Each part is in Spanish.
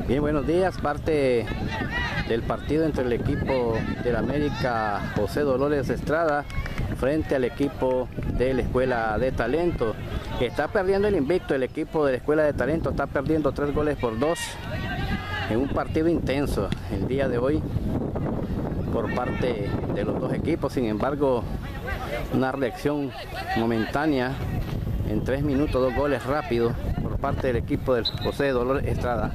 Bien, buenos días. Parte del partido entre el equipo del América José Dolores Estrada frente al equipo de la Escuela de Talento. Está perdiendo el invicto. El equipo de la Escuela de Talento está perdiendo 3-2 en un partido intenso el día de hoy por parte de los dos equipos. Sin embargo, una reacción momentánea en 3 minutos, 2 goles rápidos por parte del equipo del José Dolores Estrada.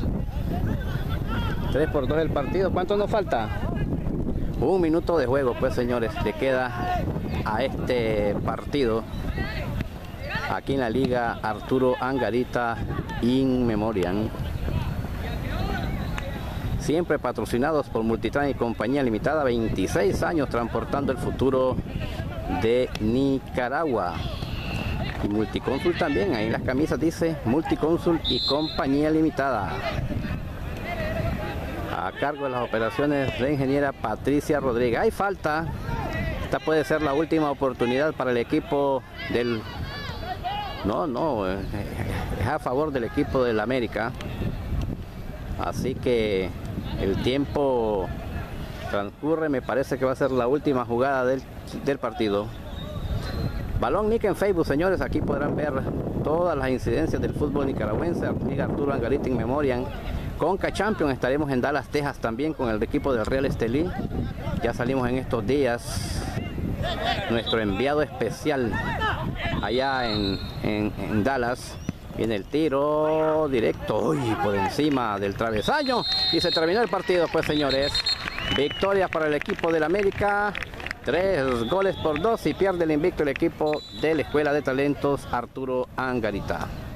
3-2 el partido. ¿Cuánto nos falta? 1 minuto de juego, pues, señores, le queda a este partido aquí en la Liga Arturo Angarita In Memoriam. Siempre patrocinados por Multitran y Compañía Limitada, 26 años transportando el futuro de Nicaragua. Y Multicónsul también, ahí en las camisas dice Multicónsul y Compañía Limitada. A cargo de las operaciones la ingeniera Patricia Rodríguez. Hay falta. Esta puede ser la última oportunidad para el equipo del... No, es a favor del equipo del América. Así que el tiempo transcurre. Me parece que va a ser la última jugada del partido. Balón Nica en Facebook, señores. Aquí podrán ver todas las incidencias del fútbol nicaragüense. Liga Arturo Angarita In Memoriam. Conca Champions, estaremos en Dallas, Texas también con el equipo del Real Estelí. Ya salimos en estos días. Nuestro enviado especial allá en Dallas. Viene el tiro directo, uy, por encima del travesaño. Y se terminó el partido, pues, señores. Victoria para el equipo del América. 3-2 y pierde el invicto el equipo de la Escuela de Talentos Arturo Angarita.